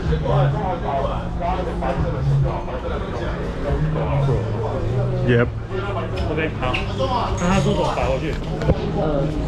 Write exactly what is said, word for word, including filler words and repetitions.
Yep。 OK，好。那他说怎么摆回去？ 呃，